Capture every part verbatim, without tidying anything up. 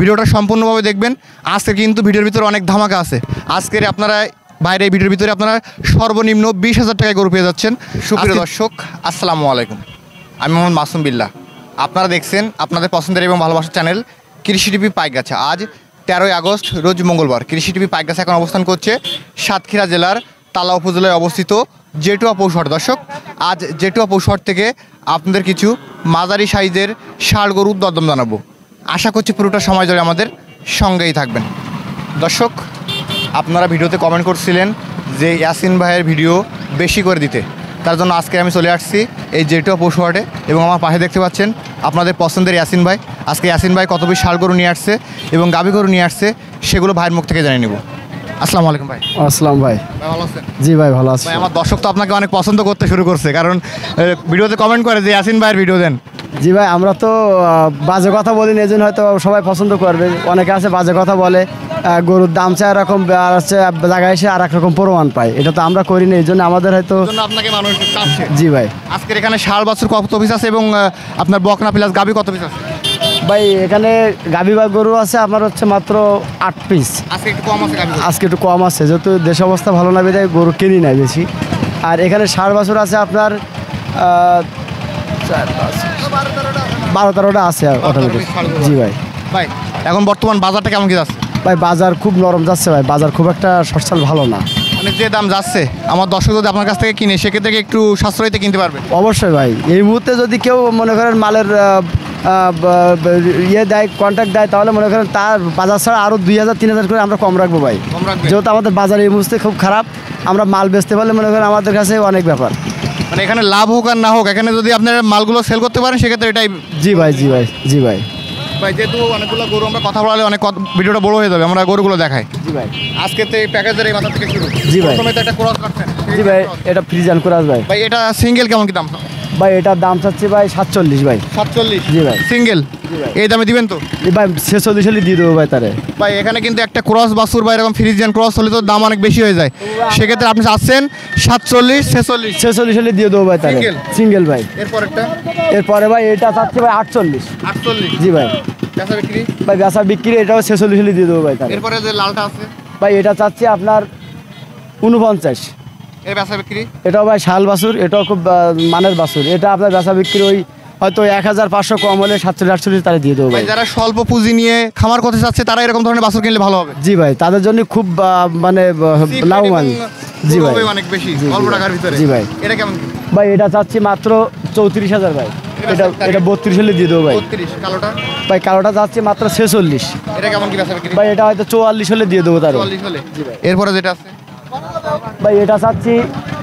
ভিডিওটা সম্পূর্ণভাবে দেখবেন। আজকে কিন্তু ভিডিওর ভিতরে অনেক ধামাকা আছে। আজকের আপনারা বাইরে ভিডিওর ভিতরে আপনারা সর্বনিম্ন বিশ হাজার টাকায় গরু পেয়ে যাচ্ছেন। সুপ্রিয় দর্শক, আসসালামু আলাইকুম। আমি মোহাম্মদ মাসুম বিল্লাহ। আপনারা দেখছেন আপনাদের পছন্দের এবং ভালোবাসার চ্যানেল কৃষি টিভি পাইকগাছা। আজ তেরোই আগস্ট রোজ মঙ্গলবার। কৃষি টিভি পাইকগাছা এখন অবস্থান করছে সাতক্ষীরা জেলার তালা উপজেলায় অবস্থিত জেটুয়া পৌষহাট। দর্শক, আজ জেটুয়া পৌষহাট থেকে আপনাদের কিছু মাঝারি সাইজের ষাঁড় গরুর দরদাম জানাবো। আশা করছি পুরোটা সময় ধরে আমাদের সঙ্গেই থাকবেন। দর্শক, আপনারা ভিডিওতে কমেন্ট করছিলেন যে ইয়াসিন ভাইয়ের ভিডিও বেশি করে দিতে, তার জন্য আজকে আমি চলে আসছি এই জেটুয়া পৌষহাটে এবং আমার পাশে দেখতে পাচ্ছেন আপনাদের পছন্দের ইয়াসিন ভাই। আজকে ইয়াসিন ভাই কত বেশি ষাঁড় গরু নিয়ে আসছে এবং গাভী গরু নিয়ে আসছে সেগুলো ভাইয়ের মুখ থেকে জানিয়ে নেব। আসসালামু আলাইকুম ভাই। আসসালাম ভাই। ভাই ভালো আছেন? জি ভাই ভালো আছি। ভাই আমার দর্শক তো আপনাকে অনেক পছন্দ করতে শুরু করছে, কারণ ভিডিওতে কমেন্ট করে যে ইয়াসিন ভাইয়ের ভিডিও দেন। জি ভাই, আমরা তো আহ, বাজে কথা বলি না, এই জন্য হয়তো সবাই পছন্দ করবে। অনেকে আছে বাজে কথা বলে, আহ, গরুর দাম চায় এরকম, আর হচ্ছে জায়গায় এসে আর এক রকম প্রমাণ পায়। এটা তো আমরা করি না, এই জন্য আমাদের হয়তো জন্য আপনাকে মানুষ চাচ্ছে। জি ভাই। আজকের এখানে ষাঁড় বাছুর কত পিস আছে এবং আহ, আপনার বকনা প্লাস গাভী কত পিস আছে? ভাই এখানে গাভী বা গরু আছে আমার হচ্ছে মাত্র আট পিস। আজকে একটু কম আছে গাভী। আজকে একটু কম আছে, যেহেতু দেশ অবস্থা ভালো না বিধায় গরু কিনি নাই বেশি। আর এখানে ষাঁড় বাছুর আছে আপনার আহ, চার, পাঁচ, বারো তেরোটা আছে অটোমেটিক। জি ভাই। ভাই এখন বর্তমান বাজারটা কেমন কি যাচ্ছে? ভাই বাজার খুব নরম যাচ্ছে ভাই, বাজার খুব একটা সচ্ছল ভালো না। মানে যে দাম যাচ্ছে, আমার দর্শক যদি আপনার কাছ থেকে কিনে সেক্ষেত্রে কি একটু সাশ্রয়তে কিনতে পারবে? অবশ্যই ভাই, এই মুহূর্তে যদি কেউ মনে করেন মালের আহ, আহ, ব- ব- ইয়ে দেয়, কন্ট্যাক্ট দেয়, তাহলে মনে করেন তার বাজার ছাড়া আরও দুই হাজার তিন হাজার করে আমরা কম রাখবো ভাই। কম রাখবে? যেহেতু আমাদের বাজার এই মুহূর্তে খুব খারাপ, আমরা মাল বেচতে পারলে মনে করেন আমাদের কাছে অনেক ব্যাপার। মানে এখানে লাভ হোক আর না হোক, এখানে যদি আপনারা মালগুলো সেল করতে পারেন সেক্ষেত্রে এটাই। জি ভাই, জি ভাই, জি ভাই। ভাই যেহেতু অনেকগুলো গরু আমরা কথা বলালে অনেক কত- ভিডিওটা বড় হয়ে যাবে, আমরা গরুগুলো দেখাই। জি ভাই। আজকে তো এই প্যাকেজের এই মাথা থেকে শুরু। জি ভাই। প্রথমে তো একটা ক্রস রাখছেন। জি ভাই, এটা ফ্রিজান কুরাজ ভাই। ভাই এটা সিঙ্গেল কেমন কি দাম? ভাই এটার দাম চাচ্ছি ভাই সাতচল্লিশ ভাই। সাতচল্লিশ? জি ভাই। সিঙ্গেল জি ভাই। এই দামে দিবেন তো? জি ভাই, ছেচল্লিশ হলে দিয়ে দেবো ভাই তারে। ভাই এখানে কিন্তু একটা ক্রস বাছুর বা এরকম ফ্রিজিয়ান ক্রস হলে তো দাম অনেক বেশি হয়ে যায়, সেক্ষেত্রে আপনি চাচ্ছেন সাতচল্লিশ ছেচল্লিশ? ছেচল্লিশ হলে দিয়ে দেবো ভাই তারে। Single? সিঙ্গেল ভাই। এরপর একটা এরপরে ভাই এটা চাচ্ছি ভাই আটচল্লিশ। আটচল্লিশ? জি ভাই। বেচা বিক্রি? ভাই বেচা বিক্রি এটাও ছেচল্লিশ হলে দিয়ে দেবো ভাই তারে। এরপরে যে লালটা আছে ভাই এটা চাচ্ছি আপনার উনপঞ্চাশ। এর বেচা বিক্রি? এটাও ভাই শাল বাছুর, এটাও খুব আহ, মানের বাছুর। এটা আপনার বেচা বিক্রি ওই হয়তো এক হাজার পাঁচশো কম হলে সাতচল্লিশ আটচল্লিশ তারা দিয়ে দেবো ভাই ভাই। যারা স্বল্প পুঁজি নিয়ে খামার করতে চাচ্ছে তারা এরকম ধরনের বাছুর কিনলে ভালো হবে। জি ভাই, তাদের জন্য খুব আহ, মানে আহ, লাভবান। জি ভাই। অনেক বেশি জি, জি অল্প ভাই। টাকার ভিতরে। জি ভাই। এটা কেমন কি? ভাই এটা চাচ্ছি মাত্র চৌত্রিশ হাজার ভাই। এটা এটা বত্রিশ হলে দিয়ে দেবো ভাই। বত্রিশ? কালোটা? ভাই কালোটা যাচ্ছে মাত্র ছেচল্লিশ। এটা কেমন কি বেচা বিক্রি? ভাই এটা হয়তো চুয়াল্লিশ হলে দিয়ে দেবো তার। চুয়াল্লিশ হলে? এরপরে যেটা আছে ভাই এটা চাচ্ছি,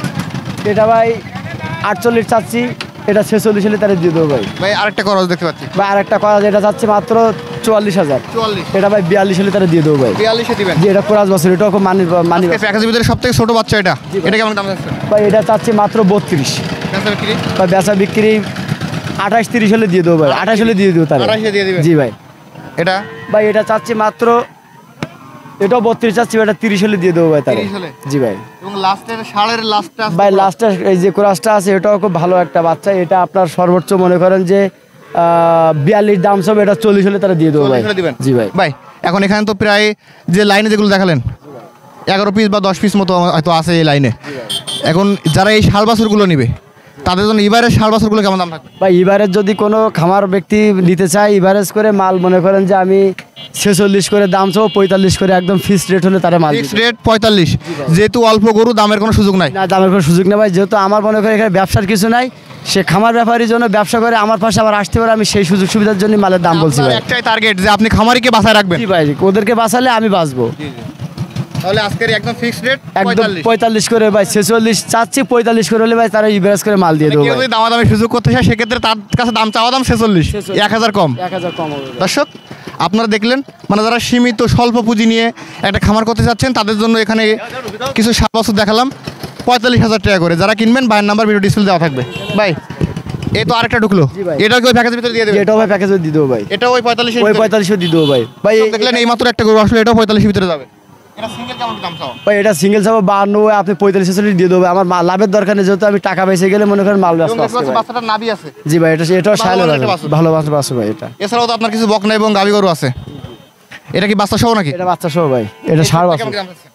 এটা ভাই আটচল্লিশ চাচ্ছি, এটা ছেচল্লিশ হলে তারা দিয়ে দেবো ভাই। ভাই আরেকটা খরচ দেখতে পাচ্ছি। ভাই আরেকটা করা যেটা চাচ্ছি মাত্র চুয়াল্লিশ হাজার। চুয়াল্লিশ? এটা ভাই বিয়াল্লিশ হলে তারা দিয়ে দেবো ভাই। বিয়াল্লিশে দিবেন? জি, এটা কোরাস বছর, এটাও খুব মানি মানি এই প্যাকেজের ভিতরে সব থেকে ছোট বাচ্চা এটা, এটা কেমন দাম যাচ্ছে? ভাই এটা চাচ্ছি মাত্র বত্রিশ। বেচা বিক্রি? ভাই বেচা বিক্রি আঠাশ তিরিশ হলে দিয়ে দেবো ভাই। আঠাশ হলে দিয়ে দেবো তারা। আঠাশে দিয়ে দিবেন? জি ভাই। এটা ভাই এটা চাচ্ছি মাত্র, এটাও বত্রিশ চাচ্ছি, এটা তিরিশ হলে দিয়ে দেবো ভাই তারা। তিরিশ হলে? জি ভাই। এবং লাস্টের ষাঁড়ের লাস্টটা ভাই লাস্টটা এই যে কোরাসটা আছে এটাও খুব ভালো একটা বাচ্চা। এটা আপনার সর্বোচ্চ মনে করেন যে বিয়াল্লিশ দাম সব, এটা চল্লিশ হলে তারা দিয়ে দেবো ভাই। দিবেন? জি ভাই। ভাই এখন এখানে তো প্রায় যে লাইনে যেগুলো দেখালেন এগারো পিস বা দশ পিস মতো হয়তো আছে এই লাইনে। এখন যারা এই শাল বাছুরগুলো নিবে তাদের জন্য এবারের শাল বাছুরগুলো কেমন দাম থাকবে? ভাই এবারের যদি কোনো খামার ব্যক্তি নিতে চায়, এভারেজ করে মাল মনে করেন যে আমি ছেচল্লিশ করে দাম চাবো, পঁয়তাল্লিশ করে একদম ফিক্সড রেট হলে তারা মাল ফিক্সড রেট পঁয়তাল্লিশ? যেহেতু অল্প গরু দামের কোনো সুযোগ নাই? না, দামের কোনো সুযোগ নেই ভাই। যেহেতু আমার মনে করেন এখানে ব্যবসার কিছু নাই, সে খামার ব্যাপারীর জন্য ব্যবসা করে আমার পাশে আবার আসতে পারে, আমি সেই সুযোগ সুবিধার জন্য মালের দাম বলছি আপনার ভাই। একটাই টার্গেট যে আপনি খামারিকে বাঁচায় রাখবেন। জি ভাই, ওদেরকে বাঁচালে আমি বাঁচবো। তাহলে আজকের একদম ফিক্সড রেট একদম পঁয়তাল্লিশ? পঁয়তাল্লিশ করে ভাই, ছেচল্লিশ চাচ্ছি, পঁয়তাল্লিশ করে হলে ভাই তারা ইভারেজ করে মাল দিয়ে দেবো কেউ ভাই। যদি দামাদামি সুযোগ করতে চায় সেক্ষেত্রে তার কাছে দাম চাওয়া দাম ছেচল্লিশ, এক হাজার কম। এক হাজার কম হবে ভাই। দর্শক আপনারা দেখলেন, মানে যারা সীমিত স্বল্প পুঁজি নিয়ে একটা খামার করতে চাচ্ছেন তাদের জন্য এখানে কিছু সাত বছর দেখালাম পঁয়তাল্লিশ হাজার টাকা করে। যারা কিনবেন ভাইয়ের নাম্বার ভিডিও ডিসপ্লে দেওয়া থাকবে। ভাই এই তো আরেকটা ঢুকলো, জি ভাই। এটা কি ওই প্যাকেজের ভিতরে দিয়ে দেবেন? এটাও ভাই প্যাকেজে দিয়ে দেবো ভাই। এটা ওই পঁয়তাল্লিশ? ওই পঁয়তাল্লিশে দিয়ে দেবো ভাই। ভাই এই- দেখলেন এই মাত্র একটা গরু আসলে এটাও পঁয়তাল্লিশের ভিতরে যাবে। এটা সিঙ্গেল কেমন দাম চাও? ভাই এটা সিঙ্গেল চাবো বাহান্ন, আপনি পঁয়তাল্লিশ ছেচল্লিশ দিয়ে দেবো। আমার মা- লাভের দরকার নেই, যেহেতু আমি টাকা বেঁচে গেলে মনে করেন মাল এবং ব্যস্ত দেখতে আছে পাচ্ছি ভাই। বাচ্চাটার নাভি আছে। জি ভাই, এটা এটাও ভালো শাইলের একটা বাছুর। ভালো বাছুর বাছুর ভাই এটা। এছাড়াও তো আপনার কিছু বকনা এবং গাভী গরু আছে। এটা কি বাচ্চা সহ নাকি? এটা বাচ্চা সহ ভাই, এটা ষাঁড় বাছুর।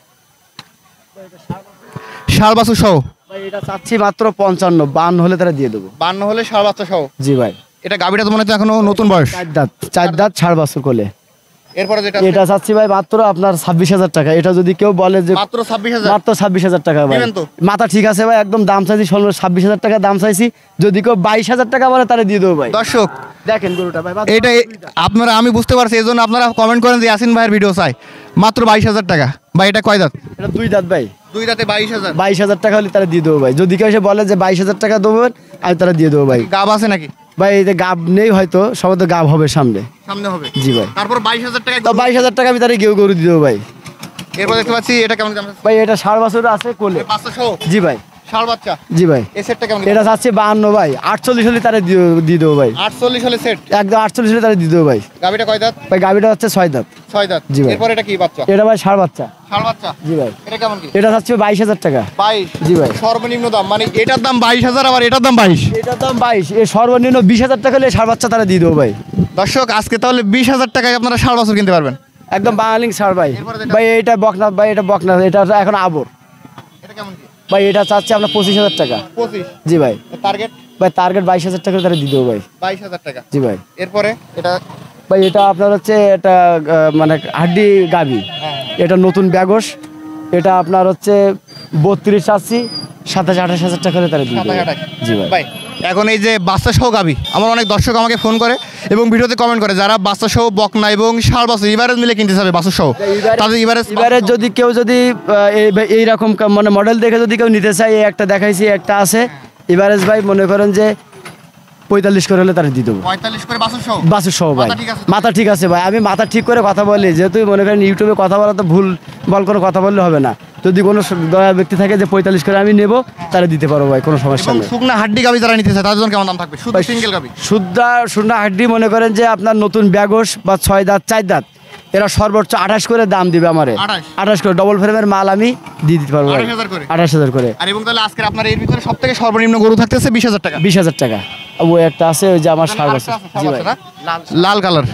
ষাঁড় বাছুর সহ ভাই এটা চাচ্ছি মাত্র পঞ্চান্ন, বান্ন হলে তারা দিয়ে দেবো। বান্ন হলে ষাঁড় বাচ্চা সহ। জি ভাই। এটা গাভীটা তো মনে হচ্ছে এখনো নতুন বয়স। চার দাঁত, চার দাঁত ষাঁড় বাছুর কোলে। এরপরে যেটা এটা চাচ্ছি ভাই মাত্র আপনার ছাব্বিশ হাজার টাকা। এটা যদি কেউ বলে যে মাত্র ছাব্বিশ হাজার, মাত্র ছাব্বিশ হাজার টাকা ভাই, দিবেন তো? মাথা ঠিক আছে ভাই, একদম দাম চাইছি ষোলো ছাব্বিশ হাজার টাকা দাম চাইছি। যদি কেউ বাইশ হাজার টাকা বলে তাহলে দিয়ে দেবো ভাই। দর্শক দেখেন গরুটা ভাই, মাত্র এটা দুই দাঁত। আপনারা, আমি বুঝতে পারছি এই জন্য আপনারা কমেন্ট করেন যে ইয়াসিন ভাইয়ের ভিডিও চাই। মাত্র বাইশ হাজার টাকা ভাই। এটা কয় দাঁত? এটা দুই দাঁত ভাই। দুই দাঁতে বাইশ হাজার। বাইশ হাজার টাকা হলে তারা দিয়ে দেবো ভাই। যদি কেউ এসে বলে যে বাইশ হাজার টাকা দেবেন, আমি তারা দিয়ে দেবো ভাই। গাব আছে নাকি? ভাই এই যে গাব নেই হয়তো, সবাই তো গাব হবে সামনে। সামনে হবে। জি ভাই। তারপর বাইশ হাজার টাকা। তো বাইশ হাজার টাকা আমি তারা গেউ গরু দিয়ে দেবো ভাই। এরপর দেখতে পাচ্ছি এটা কেমন দাম? ভাই এটা ষাঁড় বাছুর আছে কোলে। বাচ্চা সহ। জি ভাই। ষাঁড় বাচ্চা। জি ভাই। এই সেটটা কেমন? এটা চাচ্ছি বাহান্ন ভাই, আটচল্লিশ হলে তারা দিয়ে দিয়ে দেবো ভাই। আটচল্লিশ হলে সেট। একদম আটচল্লিশ হলে তারা দিয়ে দেবো ভাই। গাভীটা কয় দাঁত? ভাই গাভিটা হচ্ছে ছয় দাঁত। ছয় দাঁত। জি ভাই। এরপর এটা কি বাচ্চা? এটা ভাই ষাঁড় বাচ্চা। ষাঁড় বাচ্চা। জি ভাই। এটা কেমন কি? এটা চাচ্ছি বাইশ হাজার টাকা। বাইশ। জি ভাই। সর্বনিম্ন দাম মানে এটার দাম বাইশ হাজার, আবার এটার দাম বাইশ। এটার দাম বাইশ, এ সর্বনিম্ন বিশ হাজার টাকা হলে ষাঁড় বাচ্চা তারা দিয়ে দেবো ভাই। দর্শক আজকে তাহলে বিশ হাজার টাকায় আপনারা ষাঁড় বাছুর কিনতে পারবেন। একদম বাঙালি ষাঁড় ভাই। এরপরে যেটা- ভাই এটা বকনা ভাই, এটা বকনা, এটা এখন আবর এটা কেমন কি? ভাই। এটা চাচ্ছি আপনার পঁচিশ হাজার টাকা। পঁচিশ। জি ভাই। টার্গেট ভাই টার্গেট বাইশ হাজার টাকা তারা দিয়ে দেবো ভাই। বাইশ হাজার টাকা। জি ভাই। এরপরে এটা ভাই এটা আপনার হচ্ছে এটা আহ, মানে হাড্ডি গাবি, হ্যাঁ। এটা নতুন ব্যাগস। এটা আপনার হচ্ছে বত্রিশ চাচ্ছি, সাতাশ আঠাশ হাজার টাকা হলে তারা দিয়ে দেবো। সাতাশ আঠাশ। জি ভাই। ভাই এখন এই যে বাচ্চা সহ গাবি, আমার অনেক দর্শক আমাকে ফোন করে এবং ভিডিওতে কমেন্ট করে যারা বাচ্চা সহ বকনা এবং ষাঁড় বাছুর ইভারেজ মিলে কিনতে চাবে বাচ্চা সহ, তাদের ইভারেজ এবারে যদি কেউ যদি আহ, এই এইরকম কা- মানে মডেল দেখে যদি কেউ নিতে চায়, এই একটা দেখাইছি, একটা আছে এভারেজ ভাই, মনে করেন যে পঁয়তাল্লিশ করে হলে তারা দিয়ে দেবো। পঁয়তাল্লিশ করে বাছুর সহ। বাসুর সহ ভাই। মাথা ঠিক আছে? মাথা ঠিক আছে ভাই, আমি মাথা ঠিক করে কথা বলি, যেহেতু মনে করেন ইউটিউবে কথা বলা তো ভুল বল কোনো কথা বললে হবে না। যদি কোনো স- দয়া ব্যক্তি থাকে যে পঁয়তাল্লিশ করে আমি নেব, তারা দিতে পারবো ভাই, কোনো সমস্যা এবং নেই। শুকনা হাড্ডি গাবি যারা নিতে চায় তাদের জন্য কেমন দাম থাকবে? শুধু সিঙ্গেল গাবি। শুদ্ধা শুকনা হাড্ডি মনে করেন যে আপনার নতুন ব্যাগস বা ছয় দাঁত চার দাঁত, এরা সর্বোচ্চ আঠাশ করে দাম দিবে আমারে। আঠাশ? আঠাশ করে ডবল ফ্রেমের মাল আমি দিয়ে দিতে পারবো ভাই। আঠাশ হাজার করে? আঠাশ হাজার করে। আর এবং তাহলে আজকের আপনার এর ভিতরে সব থেকে সর্বনিম্ন গরু থাকতেছে বিশ হাজার টাকা। বিশ হাজার টাকা। ওই একটা আছে, ওই যে আমার ষাঁড় আছে। জি ভাই। লাল কালার।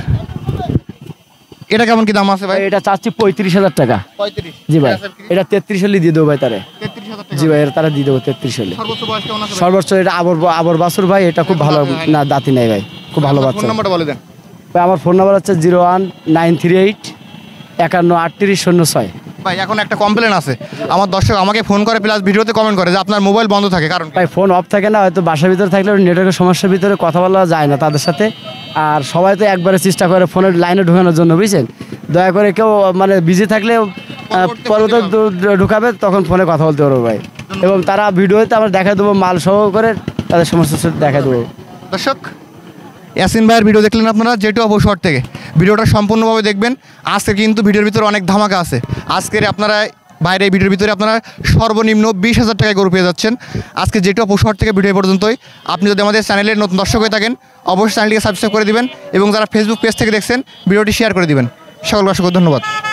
এটা কেমন কি দাম আছে ভাই? ভাই এটা চাচ্ছি পঁয়ত্রিশ হাজার টাকা। পঁয়ত্রিশ। জি ভাই। এটা তেত্রিশ হলে দিয়ে দেবো ভাই তারে। তেত্রিশ হাজার টাকা। জি ভাই, এর তারা দিয়ে দেবো তেত্রিশ হলে। সর্বোচ্চ বয়স কেমন আছে ভাই? সর্বোচ্চ এটা আবর আবর বাছুর ভাই, এটা খুব ভালো। দাঁতি হয় না। না দাঁতি নাই ভাই, খুব ভালো আপনার বাচ্চা। ফোন নাম্বারটা বলে দেন। ভাই আমার ফোন নাম্বার হচ্ছে zero one nine three eight একান্ন আটত্রিশ শূন্য ছয়। ভাই এখন একটা কমপ্লেন আছে, আমার দর্শক আমাকে ফোন করে প্লাস ভিডিওতে কমেন্ট করে যে আপনার মোবাইল বন্ধ থাকে, কারণ কি? ভাই ফোন অফ থাকে না, হয়তো বাসার ভিতরে থাকলে নেটওয়ার্কের সমস্যার ভিতরে কথা বলা যায় না তাদের সাথে। আর সবাই তো একবারে চেষ্টা করে ফোনের লাইনে ঢোকানোর জন্য, বুঝছেন। দয়া করে কেউ মানে বিজি থাকলে পরবর্তী ঢুকাবে, তখন ফোনে কথা বলতে পারবো ভাই। এবং তারা ভিডিওতে আমরা দেখা দেবো মাল সহ করে, তাদের সমস্ত কিছু দেখা দেবো। দর্শক ইয়াসিন ভাইয়ের ভিডিও দেখলেন আপনারা যেটু অবশ্য শর্ট থেকে, ভিডিওটা সম্পূর্ণভাবে দেখবেন। আজকে কিন্তু ভিডিওর ভিতরে অনেক ধামাকা আছে। আজকের আপনারা বাইরে এই ভিডিওর ভিতরে আপনারা সর্বনিম্ন বিশ হাজার টাকায় গরু পেয়ে যাচ্ছেন। আজকে যেটু অবশ্য শর্ট থেকে ভিডিও পর্যন্তই। আপনি যদি আমাদের চ্যানেলের নতুন দর্শক হয়ে থাকেন, অবশ্যই চ্যানেলটিকে সাবস্ক্রাইব করে দিবেন এবং যারা ফেসবুক পেজ থেকে দেখছেন ভিডিওটি শেয়ার করে দিবেন। সকল অসংখ্য ধন্যবাদ।